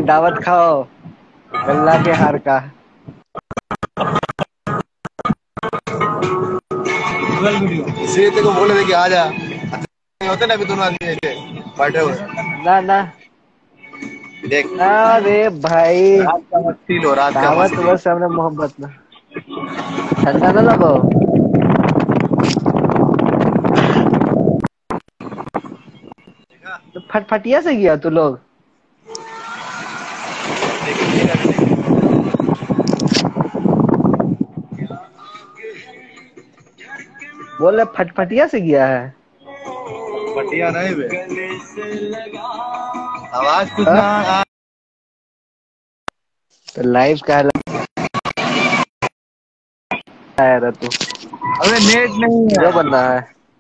दावत खाओ गल्ला के हार का। इसलिए तेरे को बोले थे कि आ जा। नहीं होते ना अभी दोनों आदमी ऐसे बैठे हुए। ना ना। देख, अरे भाई रात का मस्ती लो, रात का दावत मस्ती। बस हमने मोहब्बत में ठंडा ना लगो। तो फटफटिया से गया तू लोग। बोल रहे फटफटिया से गया है। पटिया नहीं बे, आवाज कुछ हाँ? ना आ। तो लाइव का आया रहा तू। अबे नेट नहीं है। हीरो बनना है।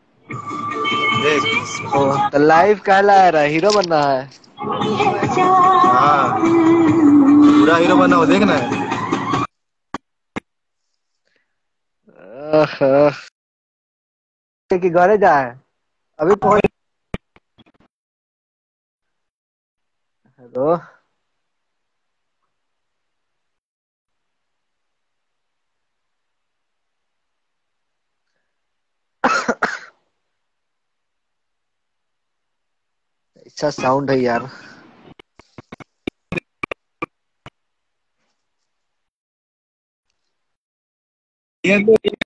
देख, ओ तो लाइव कहला आ रहा है, हीरो बनना है। हाँ पूरा हीरो बना हो, देखना है। कि घरे जा है अभी पहुंच। हेलो। अच्छा साउंड है यार। ये तो